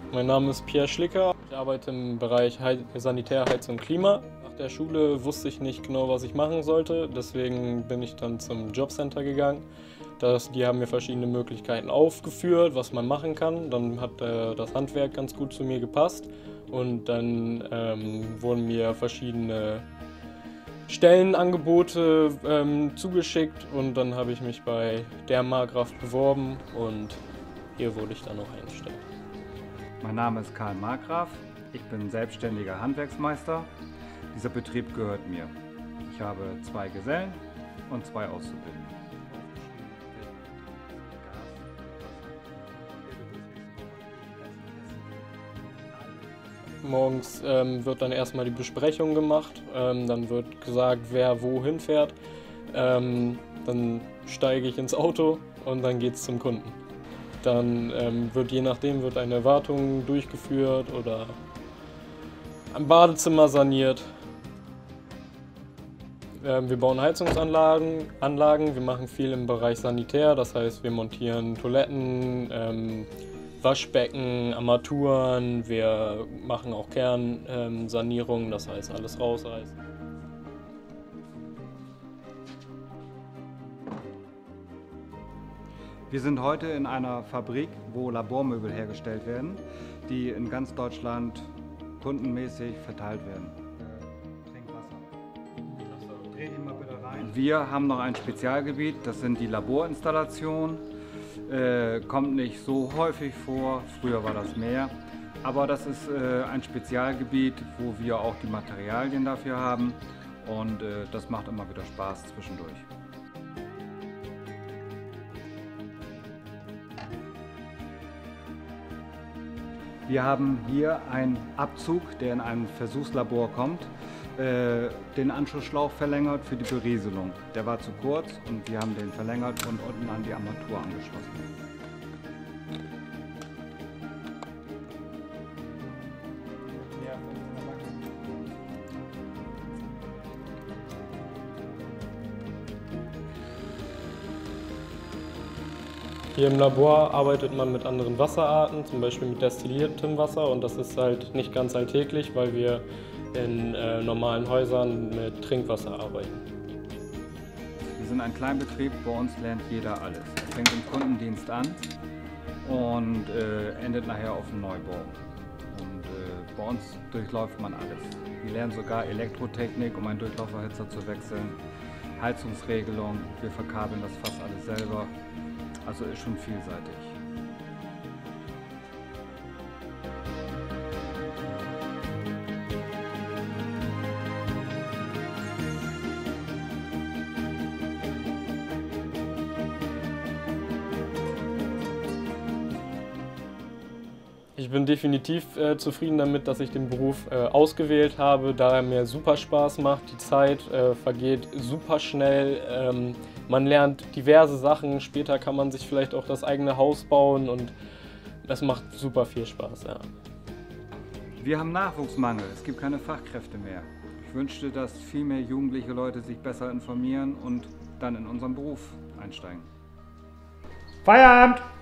Mein Name ist Pierre Schlicker. Ich arbeite im Bereich Sanitär, Heiz und Klima. Nach der Schule wusste ich nicht genau, was ich machen sollte. Deswegen bin ich dann zum Jobcenter gegangen. Die haben mir verschiedene Möglichkeiten aufgeführt, was man machen kann. Dann hat das Handwerk ganz gut zu mir gepasst. Und dann wurden mir verschiedene Stellenangebote zugeschickt. Und dann habe ich mich bei der Markgraf beworben und hier wurde ich dann auch eingestellt. Mein Name ist Karl Markgraf, ich bin selbstständiger Handwerksmeister. Dieser Betrieb gehört mir. Ich habe 2 Gesellen und 2 Auszubildende. Morgens wird dann erstmal die Besprechung gemacht, dann wird gesagt, wer wohin fährt. Dann steige ich ins Auto und dann geht es zum Kunden. Dann wird je nachdem eine Wartung durchgeführt oder ein Badezimmer saniert. Wir bauen Heizungsanlagen, wir machen viel im Bereich Sanitär, das heißt wir montieren Toiletten, Waschbecken, Armaturen, wir machen auch Kernsanierung, das heißt alles rausreißen. Wir sind heute in einer Fabrik, wo Labormöbel hergestellt werden, die in ganz Deutschland kundenmäßig verteilt werden. Trinkwasser. Dreh ihn mal bitte rein. Wir haben noch ein Spezialgebiet, das sind die Laborinstallationen. Kommt nicht so häufig vor, früher war das mehr. Aber das ist ein Spezialgebiet, wo wir auch die Materialien dafür haben und das macht immer wieder Spaß zwischendurch. Wir haben hier einen Abzug, der in ein Versuchslabor kommt, den Anschlussschlauch verlängert für die Berieselung. Der war zu kurz und wir haben den verlängert und unten an die Armatur angeschlossen. Hier im Labor arbeitet man mit anderen Wasserarten, zum Beispiel mit destilliertem Wasser, und das ist halt nicht ganz alltäglich, weil wir in normalen Häusern mit Trinkwasser arbeiten. Wir sind ein Kleinbetrieb, bei uns lernt jeder alles. Es fängt im Kundendienst an und endet nachher auf dem Neubau. Und bei uns durchläuft man alles. Wir lernen sogar Elektrotechnik, um einen Durchlauferhitzer zu wechseln, Heizungsregelung, wir verkabeln das fast alles selber. Also ist schon vielseitig. Ich bin definitiv zufrieden damit, dass ich den Beruf ausgewählt habe, da er mir super Spaß macht. Die Zeit vergeht super schnell. Man lernt diverse Sachen. Später kann man sich vielleicht auch das eigene Haus bauen und das macht super viel Spaß. Ja. Wir haben Nachwuchsmangel. Es gibt keine Fachkräfte mehr. Ich wünschte, dass viel mehr jugendliche Leute sich besser informieren und dann in unseren Beruf einsteigen. Feierabend!